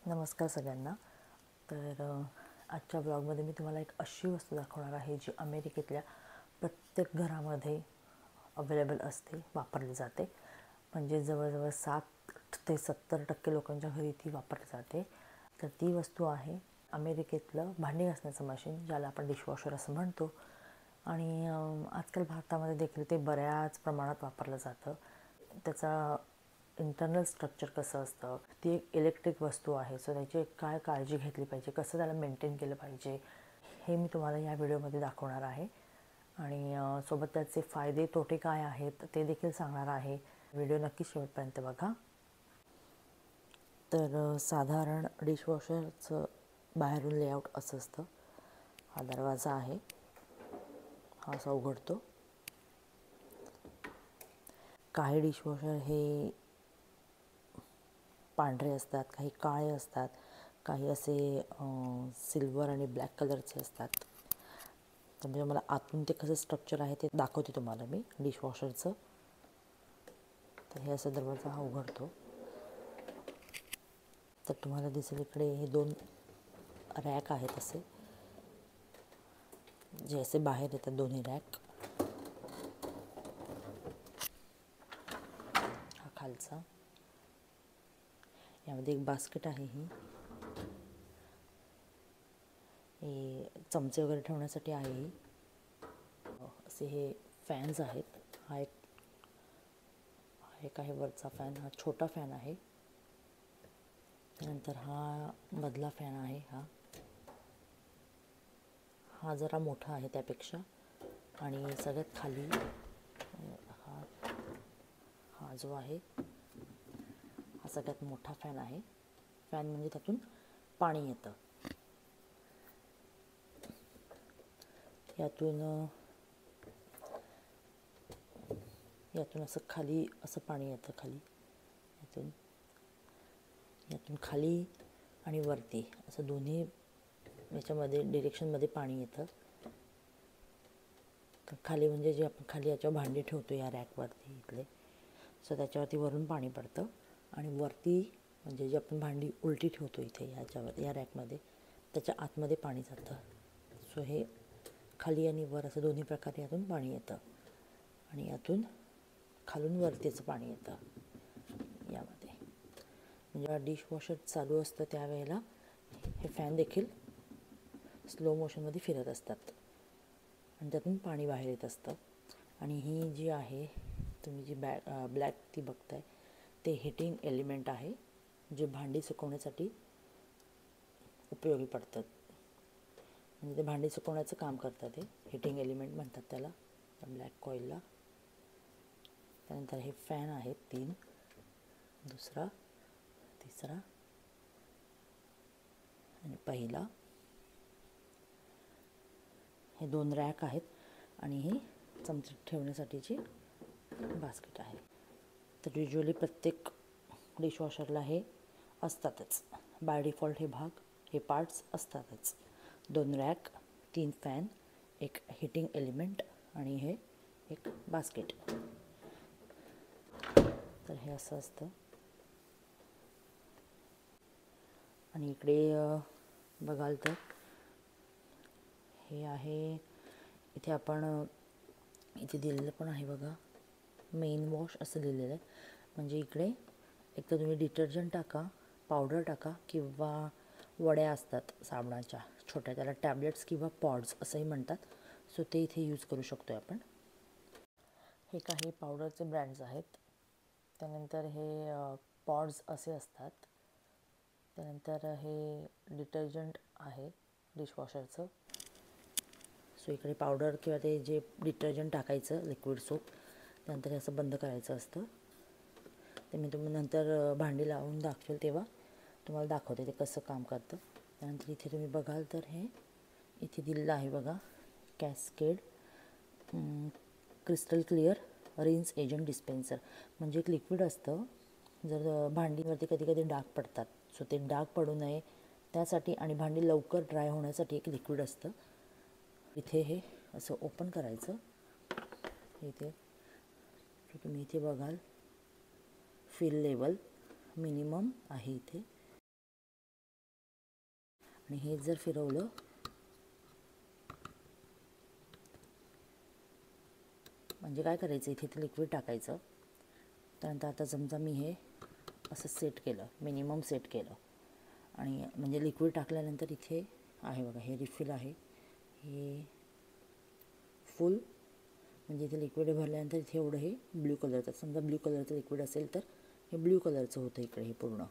नमस्कार सगळ्यांना. तर आजच्या ब्लॉगमध्ये मी तुम्हाला एक अशी वस्तू दाखवणार आहे जी अमेरिकेतल्या प्रत्येक घरामध्ये अवेलेबल असते, वापरली जाते. म्हणजे जवळजवळ 60 ते 70% लोकांच्या घरी ती वापरली जाते. तर ती वस्तू आहे अमेरिकेतलं भांडी घासण्याचं मशीन, ज्याला आपण डिशवॉशर असं म्हणतो. आणि आजकाल भारतामध्ये देखील ते बऱ्याच प्रमाणात वापरलं जातं. त्याचा इंटरनल स्ट्रक्चर कसं असतं, ती एक इलेक्ट्रिक वस्तू आहे, सो त्याची काय काळजी घेतली पाहिजे, कसं त्याला मेंटेन केलं पाहिजे, हे मी तुम्हाला या व्हिडिओमध्ये दाखवणार आहे. आणि सोबत त्याचे फायदे तोटे काय आहेत ते देखील सांगणार आहे. व्हिडिओ नक्की शेवटपर्यंत बघा. तर साधारण डिशवॉशरचं बाहेरून लेआउट असं असतं. हा दरवाजा आहे, हा असा उघडतो. काही डिशवॉशर हे पांढरे असतात, काही काळे असतात, काही असे सिल्वर आणि ब्लॅक कलरचे असतात. तर म्हणजे मला आतून ते कसं स्ट्रक्चर आहे ते दाखवते तुम्हाला मी डिशवॉशरचं. तर हे असं दरवाजा हा उघडतो, तर तुम्हाला दिसेल इकडे हे 2 रॅक आहेत असे, जे असे बाहेर येतात दोन्ही रॅक. हा खालचा, यामध्ये एक बास्केट आहे. हे चमचे वगैरे ठेवण्यासाठी आहे. असे हे फॅन्स आहेत. हा एक आहे वरचा फॅन, हा छोटा फॅन आहे. नंतर हा मधला फॅन आहे, हा जरा मोठा आहे त्यापेक्षा. आणि सगळ्यात खाली हा जो आहे हा सगळ्यात मोठा फॅन आहे. फॅन म्हणजे त्यातून पाणी येतं. यातून असं खाली असं पाणी येतं, यातून खाली आणि वरती असं दोन्ही याच्यामध्ये डिरेक्शनमध्ये पाणी येतं. खाली म्हणजे जे आपण खाली याच्यावर भांडी ठेवतो या रॅकवरती इथले, सो त्याच्यावरती वरून पाणी पडतं. आणि वरती म्हणजे जे आपण भांडी उलटी ठेवतो इथे याच्यावर या रॅकमध्ये, त्याच्या आतमध्ये पाणी जातं. सो हे खाली आणि वर असं दोन्ही प्रकारे यातून पाणी येतं. आणि यातून खालून वरतीचं पाणी येतं यामध्ये. म्हणजे डिशवॉशर चालू असतं त्यावेळेला हे फॅन देखील स्लो मोशनमध्ये फिरत असतात आणि त्यातून पाणी बाहेर येत असतं. आणि ही जी आहे तुम्ही जी ब्लॅक ती बघताय, ते हिटिंग एलिमेंट आहे, जे भांडी सुकवण्यासाठी उपयोगी पडतात. म्हणजे ते भांडी सुकवण्याचं काम करतात. हे हिटिंग एलिमेंट म्हणतात त्याला, ब्लॅक कॉईलला. त्यानंतर हे फॅन आहेत 3, दुसरा, तिसरा आणि पहिला. हे 2 रॅक आहेत आणि ही चमचे ठेवण्यासाठीची बास्केट आहे. तर युज्युअली प्रत्येक डिशवॉशरला हे असतातच बाय डिफॉल्ट. हे पार्ट्स असतातच. 2 रॅक, 3 फॅन, एक हिटिंग एलिमेंट आणि हे एक बास्केट. तर हे असं असतं. आणि इकडे बघाल तर हे आहे, इथे आपण इथे दिलेलं पण आहे बघा, मेन वॉश असं लिहिलेलं आहे. म्हणजे इकडे एक तर तुम्ही डिटर्जंट टाका, पावडर टाका, किंवा वड्या असतात साबणाच्या छोट्या, त्याला टॅबलेट्स किंवा पॉड्स असंही म्हणतात. सो ते इथे यूज करू शकतो आपण. हे काही पावडरचे ब्रँड्स आहेत. त्यानंतर हे पॉड्स असे असतात. त्यानंतर हे डिटर्जंट आहे डिशवॉशरचं. सो इकडे पावडर किंवा ते जे डिटर्जंट टाकायचं, लिक्विड सोप, त्यानंतर हे असं बंद करायचं असतं. ते मी तुम्ही नंतर भांडी लावून दाखवेल तेव्हा तुम्हाला दाखवते ते कसं काम करतं. त्यानंतर इथे तुम्ही बघाल तर हे इथे दिलेलं आहे बघा, cascade crystal clear rinse agent dispenser. म्हणजे एक लिक्विड असतं, जर भांडीवरती कधी कधी डाग पडतात, सो ते डाग पडू नये त्यासाठी आणि भांडी लवकर ड्राय होण्यासाठी एक लिक्विड असतं. इथे हे असं ओपन करायचं. इथे तुम्ही इथे बघाल फिल लेवल मिनिमम आहे इथे. आणि हे जर फिरवलं म्हणजे काय करायचं, इथे ते लिक्विड टाकायचं. त्यानंतर आता समजा मी हे असं सेट केलं, मिनिमम सेट केलं, आणि म्हणजे लिक्विड टाकल्यानंतर इथे आहे बघा, हे रिफिल आहे, हे फुल म्हणजे इथे लिक्विड भरल्यानंतर इथे एवढं हे ब्ल्यू कलरचं, समजा ब्ल्यू कलरचं लिक्विड असेल तर हे ब्ल्यू कलरचं होतं इकडे हे पूर्ण.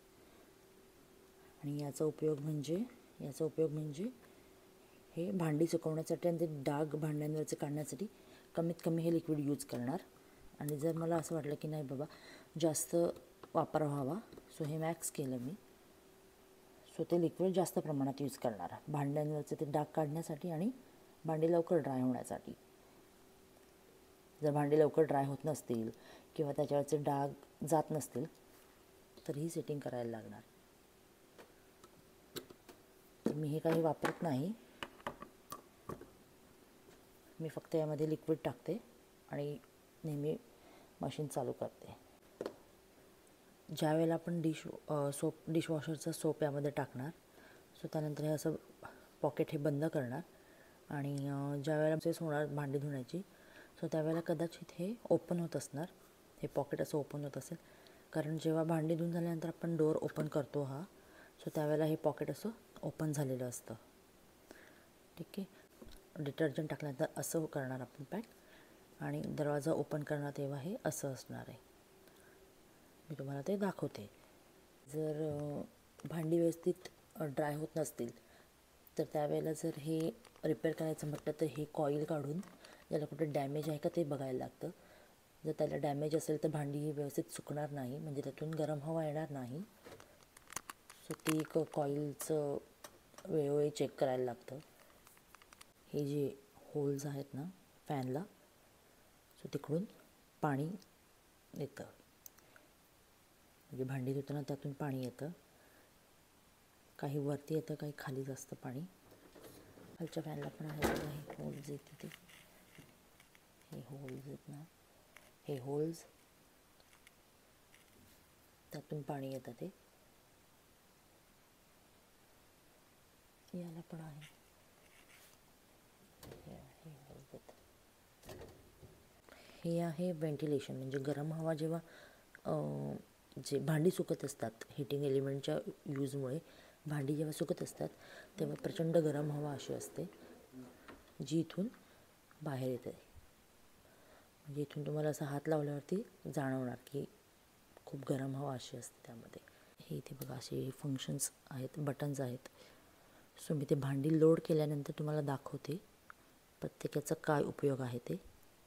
आणि याचा उपयोग म्हणजे हे भांडी सुकवण्यासाठी आणि ते डाग भांड्यांवरचे काढण्यासाठी कमीत कमी हे लिक्विड यूज करणार. आणि जर मला असं वाटलं की नाही बाबा जास्त वापर व्हावा, सो हे मॅक्स केलं मी, सो ते लिक्विड जास्त प्रमाणात यूज करणार भांड्यांवरचे ते डाग काढण्यासाठी आणि भांडी लवकर ड्राय होण्यासाठी. जर भांडी लवकर ड्राय होत नसतील किंवा त्याच्यावरचे डाग जात नसतील तर ही सेटिंग करायला लागणार. तर मी हे काही वापरत नाही, मी फक्त यामध्ये लिक्विड टाकते आणि नेहमी मशीन चालू करते. ज्या वेळेला आपण डिशवॉशरचा सोप यामध्ये टाकणार, सो त्यानंतर हे असं पॉकेट हे बंद करणार. आणि ज्या वेळेला प्रोसेस होणार भांडी धुण्याची, सो त्यावेळेला कदाचित हे ओपन होत असणार, हे पॉकेट असं ओपन होत असेल, कारण जेव्हा भांडी धुवून झाल्यानंतर आपण डोअर ओपन करतो सो त्यावेळेला हे पॉकेट असं ओपन झालेलं असतं. ठीक आहे. डिटर्जंट टाकल्यानंतर असं करणार आपण पॅक, आणि दरवाजा ओपन करणार तेव्हा हे असं असणार आहे. मी तुम्हाला ते दाखवते. जर भांडी व्यवस्थित ड्राय होत नसतील तर त्यावेळेला जर हे रिपेअर करायचं म्हटलं तर हे कॉईल काढून याला कुठे डॅमेज आहे का ते बघायला लागतं. जर त्याला डॅमेज असेल तर भांडी ही व्यवस्थित सुकणार नाही, म्हणजे त्यातून गरम हवा येणार नाही. सो ते एक कॉईलचं वेळोवेळी चेक करायला लागतं. हे जे होल्स आहेत ना फॅनला, सो तिकडून पाणी येतं, म्हणजे भांडी धुताना त्यातून पाणी येतं, काही वरती येतं काही खाली जास्त पाणी. खालच्या फॅनला पण आहे बघा, हे होल्स आहेत तिथे, हे होल्स आहेत ना, हे होल्स त्यातून पाणी येतं, ते याला पण आहे, हे होल्स आहेत. हे आहे व्हेंटिलेशन, म्हणजे गरम हवा जेव्हा जे भांडी सुकत असतात हिटिंग एलिमेंटच्या यूजमुळे भांडी जेव्हा सुकत असतात तेव्हा प्रचंड गरम हवा अशी असते जी इथून बाहेर येते. म्हणजे इथून तुम्हाला असा हात लावल्यावरती जाणवणार की खूप गरम हवा अशी असते त्यामध्ये. हे इथे बघा असे फंक्शन्स आहेत, बटन्स आहेत. सो मी ते भांडी लोड केल्यानंतर तुम्हाला दाखवते प्रत्येकाचा काय उपयोग आहे ते.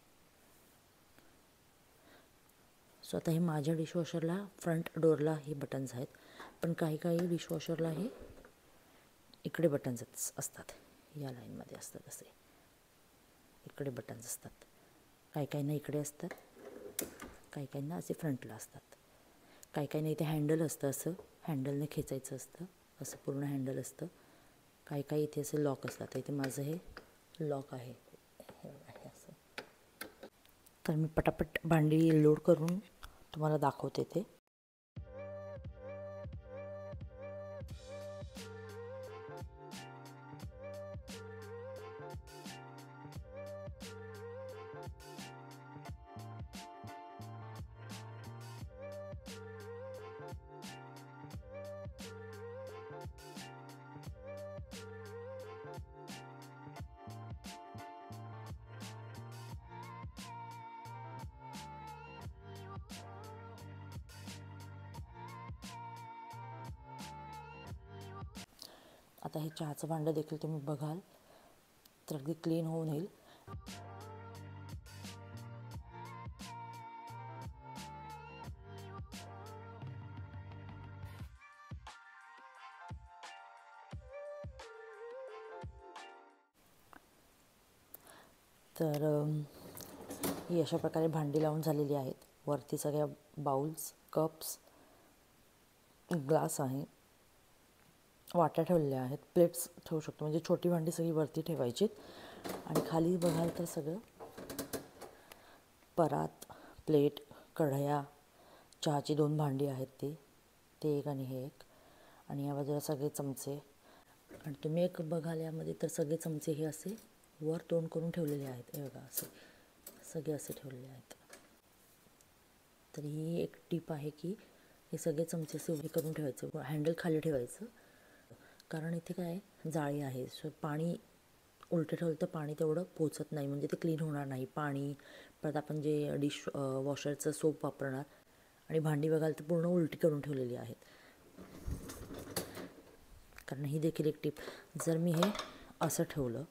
सो आता हे माझ्या डिशवॉशरला फ्रंट डोअरला हे बटन्स आहेत, पण काही डिशवॉशरला हे इकडे बटन्स असतात, या लाईनमध्ये असतात असे इकडे बटन्स असतात. काहींना इकडे असतात, काहींना असे फ्रंटला असतात, काहींना इथे हँडल असतं, असं हँडलने खेचायचं असतं, असं पूर्ण हँडल असतं. काही इथे असं लॉक असतात. इथे माझं हे लॉक आहे असं. तर मी पटापट भांडी लोड करून तुम्हाला दाखवते ते. आता हे चहाचं भांडं देखील तुम्ही बघाल तर अगदी क्लीन होऊन येईल. तर ही अशा प्रकारे भांडी लावून झालेली आहेत. वरती सगळ्या बाउल्स, कप्स, ग्लास आहे, वाट्या ठेवलेल्या आहेत, प्लेट्स ठेवू शकतो, म्हणजे छोटी भांडी सगळी वरती ठेवायची. आणि खाली बघाल तर सगळं परात, प्लेट, कढया, चहाची 2 भांडी आहेत ते एक आणि हे एक, आणि या बाजूला सगळे चमचे आणि तुम्ही एक बघाल यामध्ये तर सगळे चमचे हे असे वर तोंड करून ठेवलेले आहेत. हे बघा असे सगळे असे ठेवलेले आहेत. तर ही एक टीप आहे की हे सगळे चमचे असे उभे करून ठेवायचे, हँडल खाली ठेवायचं. कारण इथे काय जाळी आहे, सो पाणी उलटं ठेवलं तर पाणी तेवढं पोचत नाही, म्हणजे ते क्लीन होणार नाही. पाणी परत आपण जे डिश वॉशरचं सोप वापरणार आणि भांडी बघाल तर पूर्ण उलटी करून ठेवलेली आहेत. कारण ही देखील एक टीप. जर मी हे असं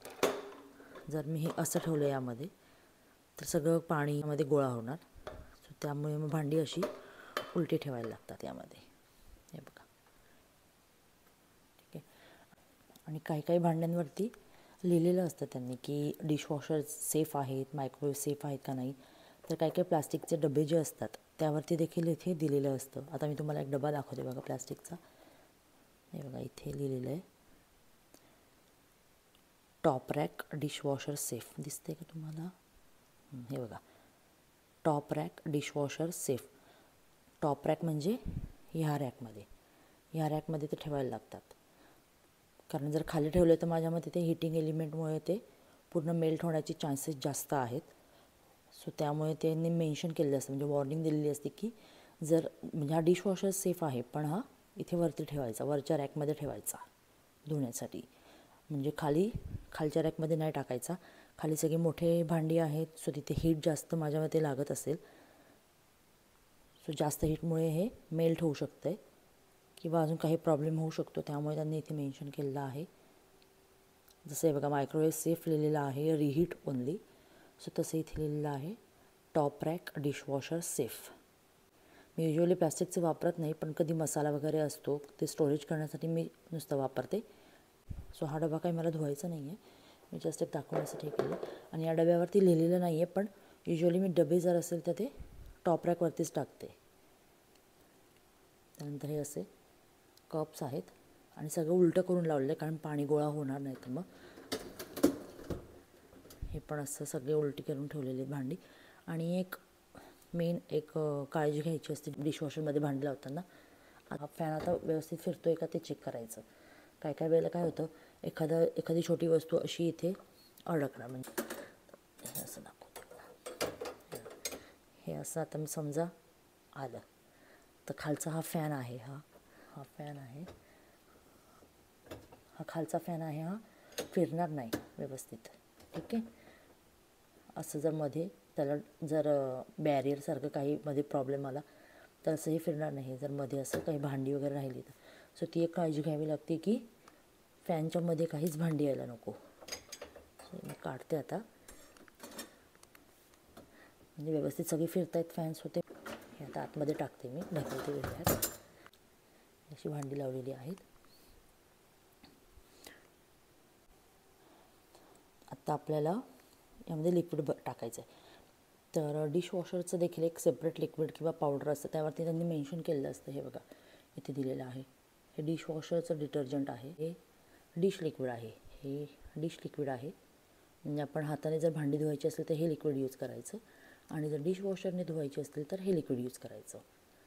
ठेवलं यामध्ये तर सगळं पाणी यामध्ये गोळा होणार. सो त्यामुळे मग भांडी अशी उलटी ठेवायला लागतात यामध्ये. हे बघा, ठीक आहे. आणि काही काही भांड्यांवरती लिहिलेलं असतं त्यांनी की डिशवॉशर सेफ आहेत, मायक्रोवेव्ह सेफ आहेत का नाही. तर काही काही प्लास्टिकचे डबे जे असतात त्यावरती देखील इथे दिलेलं असतं. आता मी तुम्हाला एक डबा दाखवते बघा प्लास्टिकचा. हे बघा इथे लिहिलेलं आहे टॉप रॅक डिशवॉशर सेफ. दिसते का तुम्हाला? हे बघा top rack dishwasher safe. Top rack म्हणजे ह्या रॅकमध्ये ते ठेवायला लागतात. कारण जर खाली ठेवले तर माझ्या मते ते हिटिंग एलिमेंटमुळे ते पूर्ण मेल्ट होण्याचे चान्सेस जास्त आहेत. सो त्यामुळे त्यांनी मेन्शन केलेलं असतं, म्हणजे वॉर्निंग दिलेली असते की जर म्हणजे हा डिशवॉशर सेफ आहे पण हा इथे वरती ठेवायचा, वरच्या रॅकमध्ये ठेवायचा धुण्यासाठी. म्हणजे खालच्या रॅकमध्ये नाही टाकायचा. खाली सगळे मोठे भांडी आहेत, सो तिथे हीट जास्त माझ्या मते लागत असेल. सो जास्त हीटमुळे हे मेल्ट होऊ शकतं आहे किंवा अजून काही प्रॉब्लेम होऊ शकतो. त्यामुळे त्यांनी इथे मेन्शन केलेलं आहे. जसं हे बघा मायक्रोवेव्ह सेफ लिहिलेलं आहे, रिहीट ओनली. सो तसं इथे लिहिलेलं आहे टॉप रॅक डिशवॉशर सेफ. मी युजली प्लास्टिकचं वापरत नाही, पण कधी मसाला वगैरे असतो ते स्टोरेज करण्यासाठी मी नुसतं वापरते. सो हा डबा काही मला धुवायचा नाही आहे, मी जस्ट एक दाखवण्यासाठी केलं. आणि या डब्यावरती लिहिलेलं नाही आहे, पण युजली मी डबे जर असेल तर ते टॉप रॅकवरतीच टाकते. त्यानंतर हे असे कप्स आहेत आणि सगळं उलटं करून लावलेलं आहे कारण पाणी गोळा होणार नाही. तर मग हे पण असं सगळे उलटी करून ठेवलेले भांडी. आणि एक काळजी घ्यायची असते डिशवॉशरमध्ये भांडी लावताना. हा फॅन आता व्यवस्थित फिरतो आहे का ते चेक करायचं. काय वेळेला काय होतं, एखादी छोटी वस्तू अशी इथे अडकणार. म्हणजे हे असं दाखवते, हे असं आता मी समजा आलं तर खालचा हा फॅन आहे, हा फॅन आहे, हा खालचा फॅन आहे, हा फिरणार नाही व्यवस्थित. ठीक आहे. असं जर मध्ये त्याला जर बॅरियरसारखं काही मध्ये प्रॉब्लेम आला तर असंही फिरणार नाही. जर मध्ये असं काही भांडी वगैरे राहिली तर सो ती एक काळजी घ्यावी लागते की फॅनच्या मध्ये काहीच भांडी यायला नको. मी काढते आता, म्हणजे व्यवस्थित सगळे फिरतायत फॅन्स होते. हे आता आतमध्ये टाकते, मी ढकलते वेगळ्यात. अशी भांडी लावलेली आहेत. आता आपल्याला यामध्ये लिक्विड टाकायचं आहे. तर डिशवॉशरचं देखील एक सेपरेट लिक्विड किंवा पावडर असतं, त्यावरती त्यांनी मेन्शन केलेलं असतं. हे बघा इथे दिलेलं आहे, हे डिशवॉशरचं डिटर्जंट आहे, हे डिश लिक्विड आहे. हे डिश लिक्विड आहे, म्हणजे आपण हाताने जर भांडी धुवायची असेल तर हे लिक्विड यूज करायचं आणि जर डिशवॉशरने धुवायची असतील तर हे लिक्विड यूज करायचं.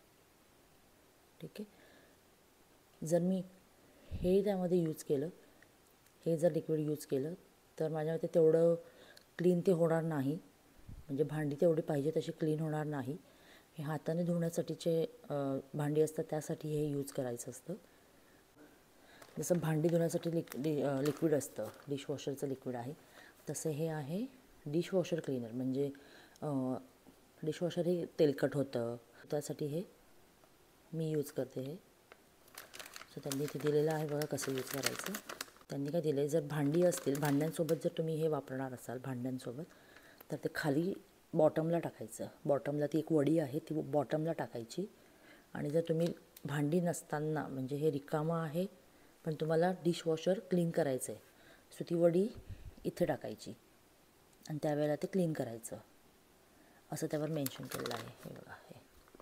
ठीक आहे. जर मी हे त्यामध्ये यूज केलं, हे जर लिक्विड यूज केलं तर माझ्या मते तेवढं क्लीन ते होणार नाही, म्हणजे भांडी तेवढी पाहिजे तशी क्लीन होणार नाही. हे हाताने धुण्यासाठीचे भांडी असतात त्यासाठी हे यूज करायचं असतं. जसं भांडी धुण्यासाठी लिक्विड असतं, डिशवॉशरचं लिक्विड आहे, तसं हे आहे डिशवॉशर क्लीनर. म्हणजे डिशवॉशर हे तेलकट होतं, त्यासाठी हे मी यूज करते. हे सो त्यांनी इथे दिलेलं आहे बघा कसं यूज करायचं. त्यांनी काय दिलं आहे, जर भांडी असतील, भांड्यांसोबत जर तुम्ही हे वापरणार असाल भांड्यांसोबत, तर ते खाली बॉटमला टाकायचं. बॉटमला ती एक वडी आहे, ती बॉटमला टाकायची. आणि जर तुम्ही भांडी नसताना, म्हणजे हे रिकामं आहे पण तुम्हाला डिशवॉशर क्लीन करायचं आहे, सो ती वडी इथे टाकायची आणि त्यावेळेला ते क्लीन करायचं, असं त्यावर मेन्शन केलेलं आहे. हे बघा, हे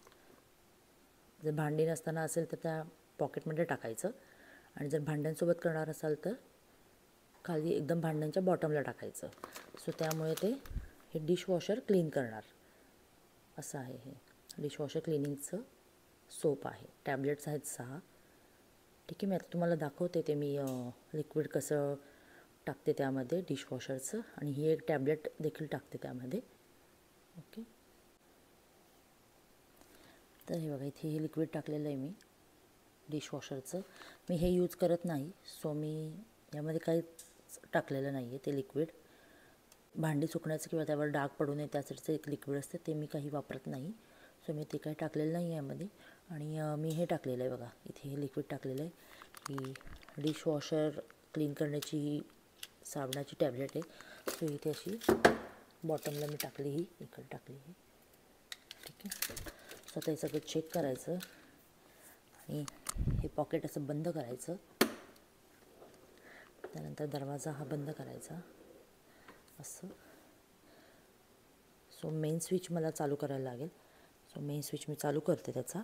जर भांडी नसताना असेल तर त्या पॉकेटमध्ये टाकायचं आणि जर भांड्यांसोबत करणार असाल तर खाली एकदम भांड्यांच्या बॉटमला टाकायचं. सो त्यामुळे ते हे डिशवॉशर क्लीन करणार. असं आहे हे डिशवॉशर क्लिनिंगचं सोप आहे. टॅब्लेट्स आहेत 6 ठीक आहे. मी आता तुम्हाला दाखवते ते मी लिक्विड कसं टाकते त्यामध्ये डिशवॉशरचं, आणि ही एक टॅब्लेट देखील टाकते त्यामध्ये. ओके, तर हे बघा इथे हे लिक्विड टाकलेलं आहे मी डिशवॉशरचं. मी हे यूज करत नाही, सो मी यामध्ये काहीच टाकलेलं नाही आहे. ते लिक्विड भांडी सुकण्याचं किंवा त्यावर डाग पडू नये त्यासाठीचं एक लिक्विड असतं, ते मी काही वापरत नाही. सो मी ते काही टाकलेलं नाही आहे यामध्ये. आणि मी हे टाकलेलं आहे बघा, इथे हे लिक्विड टाकलेलं आहे. ही डिशवॉशर क्लीन करण्याची ही साबणाची टॅब्लेट आहे. सो इथे अशी बॉटमला मी टाकली, ही इकडे टाकली आहे. ठीक आहे. सो आता हे सगळं चेक करायचं आणि हे पॉकेट असं बंद करायचं. त्यानंतर दरवाजा हा बंद करायचा असं. सो मेन स्विच मला चालू करायला लागेल. सो मेन स्विच मी चालू करते त्याचा.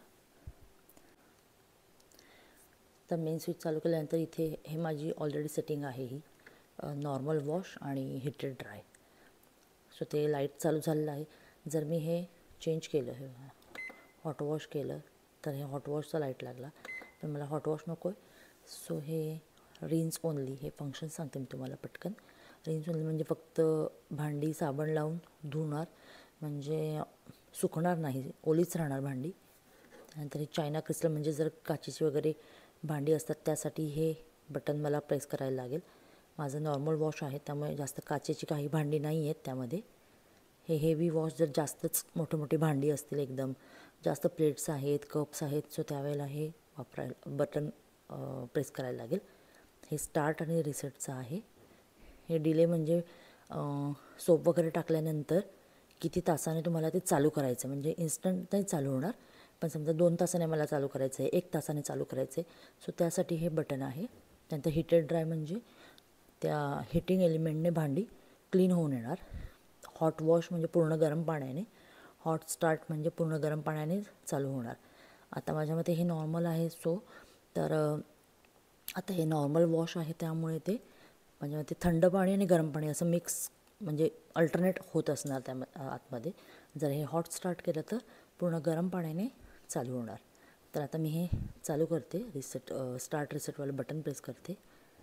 तर मेन स्विच चालू केल्यानंतर इथे हे माझी ऑलरेडी सेटिंग आहे, ही नॉर्मल वॉश आणि हिटेड ड्राय. सो ते लाईट चालू झालेलं आहे. जर मी हे चेंज केलं, हे हॉट वॉश केलं, तर हे हॉट वॉशचा लाईट लागला. पण मला हॉट वॉश नको आहे. सो हे रिन्स ओनली हे फंक्शन सांगते मी तुम्हाला पटकन. रिन्स ओनली म्हणजे फक्त भांडी साबण लावून धुणार, म्हणजे सुकणार नाही, ओलीच राहणार भांडी. त्यानंतर हे चायना क्रिस्टल म्हणजे जर काचेची वगैरे भांडी असतात त्यासाठी हे बटन मला प्रेस करायला लागेल. माझं नॉर्मल वॉश आहे त्यामुळे जास्त काचेची काही भांडी नाही आहेत त्यामध्ये. हे हेवी वॉश जर जास्तच मोठी भांडी असतील, एकदम जास्त प्लेट्स आहेत, कप्स आहेत, सो त्यावेळेला हे बटन प्रेस करायला लागेल. हे स्टार्ट आणि रिसेटचं आहे. हे डिले म्हणजे सोप वगैरे टाकल्यानंतर किती तासाने तुम्हाला ते चालू करायचं, म्हणजे इन्स्टंट नाही चालू होणार, पण समजा 2 तासाने मला चालू करायचं आहे, 1 तासाने चालू करायचं आहे, सो त्यासाठी हे बटन आहे. त्यानंतर हिटेड ड्राय म्हणजे त्या हिटिंग एलिमेंटने भांडी क्लीन होऊन येणार. हॉट वॉश म्हणजे पूर्ण गरम पाण्याने. हॉट स्टार्ट म्हणजे पूर्ण गरम पाण्याने चालू होणार. आता माझ्या मते हे नॉर्मल आहे. सो तर आता हे नॉर्मल वॉश आहे त्यामुळे ते माझ्या मते थंड पाणी आणि गरम पाणी असं मिक्स म्हणजे अल्टरनेट होत असणार त्या आतमध्ये. जर हे हॉट स्टार्ट केलं तर पूर्ण गरम पाण्याने चालू होणार. तर आता मी हे चालू करते, स्टार्ट रिसेटवालं बटन प्रेस करते.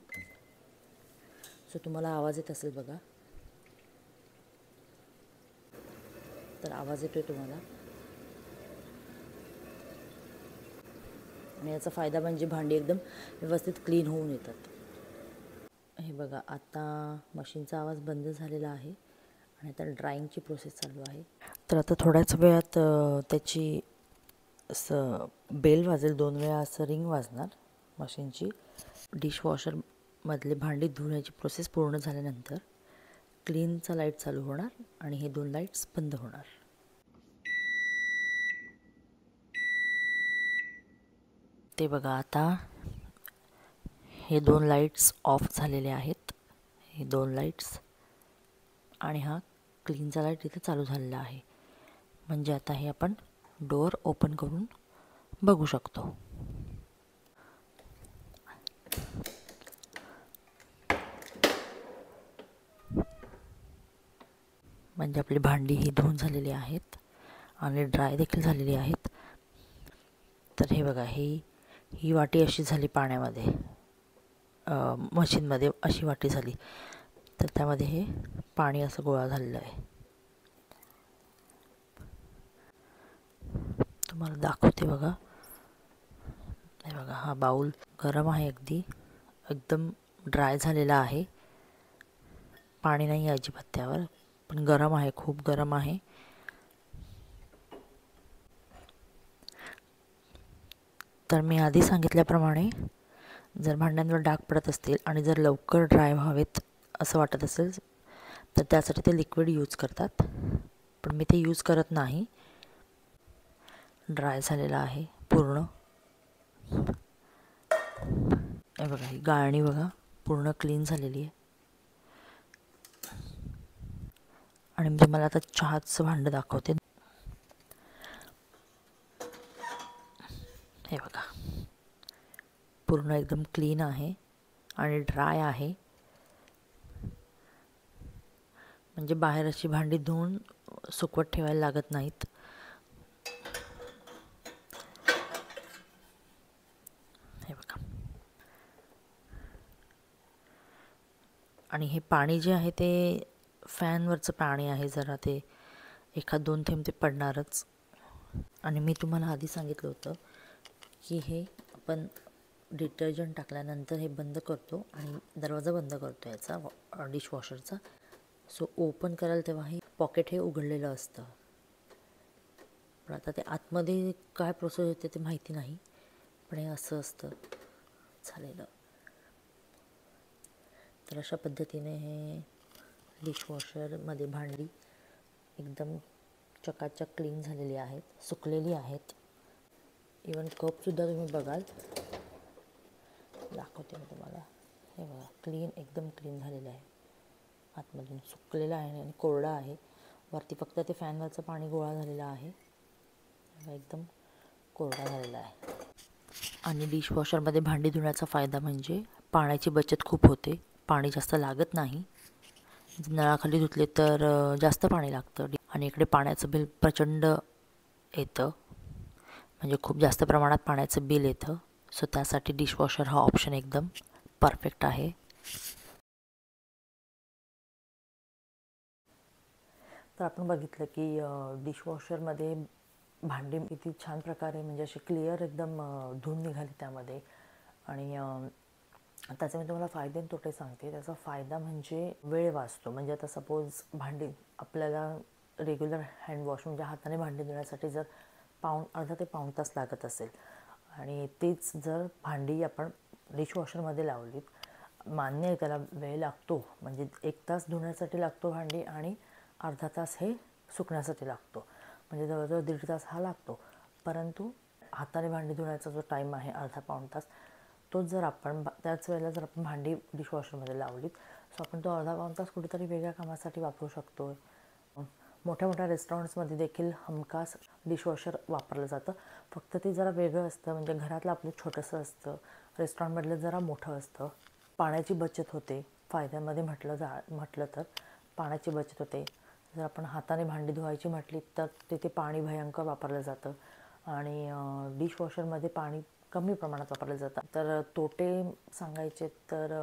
सो तुम्हाला आवाज येत असेल बघा, तर आवाज येतोय तुम्हाला. आणि याचा फायदा म्हणजे भांडी एकदम व्यवस्थित क्लीन होऊन येतात. हे बघा आता मशीनचा आवाज बंद झालेला आहे आणि आता ड्रायिंगची प्रोसेस चालू आहे. तर आता थोड्याच वेळात त्याची असं बेल वाजेल, 2 वेळा असं रिंग वाजणार मशीनची. डिशवॉशरमधले भांडी धुण्याची प्रोसेस पूर्ण झाल्यानंतर क्लीनचा लाईट चालू होणार आणि हे 2 लाईट्स बंद होणार. ते बघा आता हे 2 लाईट्स ऑफ झालेले आहेत, हे 2 लाईट्स, आणि हा क्लीनचा लाईट इथे चालू झालेला आहे. म्हणजे आता हे आपण डोअर ओपन करून बघू शकतो. म्हणजे आपली भांडी ही धुवून झालेली आहेत आणि ड्राय देखील झालेली आहेत. तर हे बघा ही वाटी अशी झाली पाण्यामध्ये, मशीनमध्ये अशी वाटी झाली, तर त्यामध्ये हे पाणी असं गोळा झालेलं आहे. तुम्हाला दाखवते बघा. हे बघा हा बाऊल गरम आहे, एकदम ड्राय झालेला आहे. पाणी नाही आहे अजिबात त्यावर, पण गरम आहे, खूप गरम आहे. तर मी आधी सांगितल्याप्रमाणे जर भांड्यांवर डाग पडत असतील आणि जर लवकर ड्राय व्हावेत असं वाटत असेल तर त्यासाठी ते लिक्विड यूज करतात, पण मी ते यूज करत नाही. ड्राय झालेला आहे पूर्ण. हे बघा ही गाळणी बघा पूर्ण क्लीन झालेली आहे. आणि मी तुम्हाला आता चहाचं भांडं दाखवते. हे बघा पूर्ण एकदम क्लीन आहे आणि ड्राय आहे. म्हणजे बाहेर अशी भांडी धुवून सुकवत ठेवायला लागत नाहीत. हे बघा आणि हे पाणी जे आहे ते फॅनवरचं पाणी आहे, जरा ते एखाद 2 थेंब ते पडणारच. आणि मी तुम्हाला आधी सांगितलं होतं की हे आपण डिटर्जंट टाकल्यानंतर हे बंद करतो आणि दरवाजा बंद करतो याचा डिशवॉशरचा. सो ओपन कराल तेव्हा हे पॉकेट हे उघडलेलं असतं. पण आता ते आतमध्ये काय प्रोसेस होते ते माहिती नाही, पण हे असं असतं झालेलं. तर अशा पद्धतीने हे डिशवॉशरमध्ये भांडी एकदम चकाचक क्लीन झालेली आहेत, सुकलेली आहेत. इवन कपसुद्धा तुम्ही बघाल, दाखवते मी तुम्हाला. हे बघा, एकदम क्लीन झालेलं आहे, आतमधून सुकलेलं आहे आणि कोरडा आहे. वरती फक्त ते फॅनवरचं पाणी गोळा झालेलं आहे, एकदम कोरडा झालेला आहे. आणि डिशवॉशरमध्ये भांडी धुण्याचा फायदा म्हणजे पाण्याची बचत खूप होते, पाणी जास्त लागत नाही. नळाखाली धुतले तर जास्त पाणी लागतं आणि इकडे पाण्याचं बिल प्रचंड येतं, म्हणजे खूप जास्त प्रमाणात पाण्याचं बिल येतं. सो त्यासाठी डिशवॉशर हा ऑप्शन एकदम परफेक्ट आहे. तर आपण बघितलं की डिशवॉशरमध्ये भांडी किती छान प्रकारे म्हणजे अशी क्लिअर एकदम धुवून निघाली त्यामध्ये. आणि त्याचे मी तुम्हाला फायदे आणि तोटे सांगते. त्याचा फायदा म्हणजे वेळ वाचतो. म्हणजे आता सपोज भांडी आपल्याला रेग्युलर हँडवॉश म्हणजे हाताने भांडी धुण्यासाठी जर अर्धा ते पाऊण तास लागत असेल आणि तीच जर भांडी आपण डिशवॉशरमध्ये लावलीत, मान्य आहे त्याला वेळ लागतो, म्हणजे 1 तास धुण्यासाठी लागतो भांडी आणि अर्धा तास हे सुकण्यासाठी लागतो, म्हणजे जवळजवळ 1.5 तास हा लागतो. परंतु हाताने भांडी धुण्याचा जो टाईम आहे अर्धा पाऊण तास, तोच जर आपण त्याच वेळेला जर आपण भांडी डिशवॉशरमध्ये लावलीत, सो आपण तो अर्धा पाऊण तास कुठेतरी वेगळ्या कामासाठी वापरू शकतो. मोठ्या मोठ्या रेस्टॉरंट्समध्ये देखील हमखास डिशवॉशर वापरलं जातं, फक्त ते जरा वेगळं असतं. म्हणजे घरातलं आपलं छोटंसं असतं, रेस्टॉरंटमधलं जरा मोठं असतं. पाण्याची बचत होते. फायद्यामध्ये म्हटलं तर पाण्याची बचत होते. जर आपण हाताने भांडी धुवायची म्हटली तर तिथे पाणी भयंकर वापरलं जातं आणि डिशवॉशरमध्ये पाणी कमी प्रमाणात वापरलं जातं. तर तोटे सांगायचे तर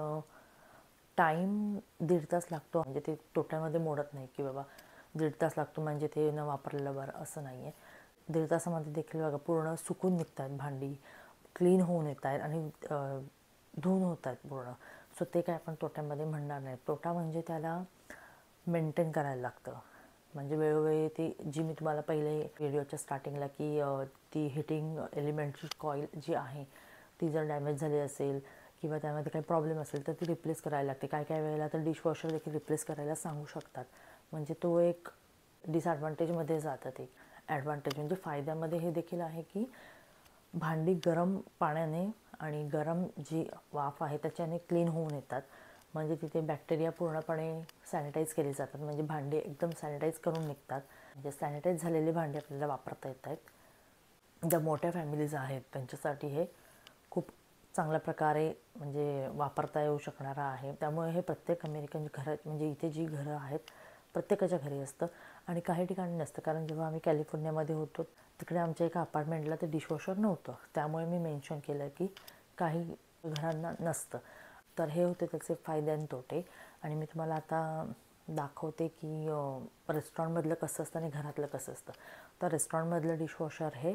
टाईम 1.5 तास लागतो, म्हणजे ते तोट्यामध्ये मोडत नाही की बाबा 1.5 तास लागतो म्हणजे ते न वापरलेलं बरं, असं नाही आहे. 1.5 तासामध्ये देखील बघा पूर्ण सुकून निघत आहेत भांडी, क्लीन होऊन येत आहेत आणि धुवून होत आहेत पूर्ण. सो ते काय आपण तोट्यामध्ये म्हणणार नाही. तोटा म्हणजे त्याला मेंटेन करायला लागतं. म्हणजे वेळोवेळी ती जी मी तुम्हाला पहिले व्हिडिओच्या स्टार्टिंगला की ती हिटिंग एलिमेंटची कॉईल जी आहे ती जर डॅमेज झाली असेल किंवा त्यामध्ये काही प्रॉब्लेम असेल तर ती रिप्लेस करायला लागते. काय काय वेळेला तर डिशवॉशर देखील रिप्लेस करायला सांगू शकतात. म्हणजे तो एक डिसॲडव्हान्टेजमध्ये जातं. ते ॲडव्हान्टेज म्हणजे फायद्यामध्ये हे देखील आहे की भांडी गरम पाण्याने आणि गरम जी वाफ आहे त्याच्याने क्लीन होऊन येतात. म्हणजे तिथे बॅक्टेरिया पूर्णपणे सॅनिटाईज केली जातात, म्हणजे भांडी एकदम सॅनिटाईज करून निघतात. म्हणजे सॅनिटाईज झालेली भांडी आपल्याला वापरता येत आहेत. ज्या मोठ्या फॅमिलीज आहेत त्यांच्यासाठी हे खूप चांगल्या प्रकारे म्हणजे वापरता येऊ शकणारं आहे. त्यामुळे हे प्रत्येक अमेरिकन घरात म्हणजे इथे जी घरं आहेत प्रत्येकाच्या घरी असतं आणि काही ठिकाणी नसतं. कारण जेव्हा आम्ही कॅलिफोर्नियामध्ये होतो तिकडे आमच्या एका अपार्टमेंटला ते डिशवॉशर नव्हतं, त्यामुळे मी मेन्शन केलं की काही घरांना नसतं. तर हे होते त्याचे फायदे आणि तोटे. आणि मी तुम्हाला आता दाखवते की रेस्टॉरंटमधलं कसं असतं आणि घरातलं कसं असतं. तर रेस्टॉरंटमधलं डिशवॉशर हे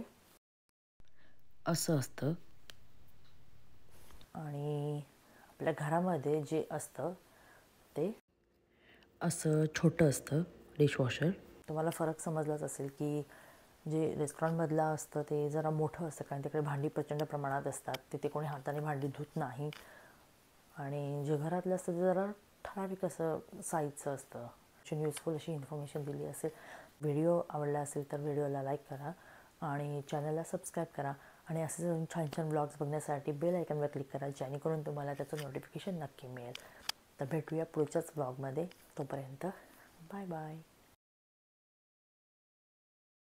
असं असतं आणि आपल्या घरामध्ये जे असतं ते असं छोटं असतं डिशवॉशर. तुम्हाला फरक समजलाच असेल की जे रेस्टॉरंटमधलं असतं ते जरा मोठं असतं, कारण तिकडे भांडी प्रचंड प्रमाणात असतात, तिथे कोणी हाताने भांडी धुत नाही. आणि जे घरातलं असतं ते जरा ठराविक असं साईजचं असतं. युजफुल अशी इन्फॉर्मेशन दिली असेल. व्हिडिओ आवडला असेल तर व्हिडिओला लाईक करा आणि चॅनलला सबस्क्राईब करा आणि असे छान छान ब्लॉग्स बघण्यासाठी बेल आयकॉनवर क्लिक करा, जेणेकरून तुम्हाला त्याचं नोटिफिकेशन नक्की मिळेल. तर भेटूया पुढच्याच ब्लॉगमध्ये. तोपर्यंत बाय बाय.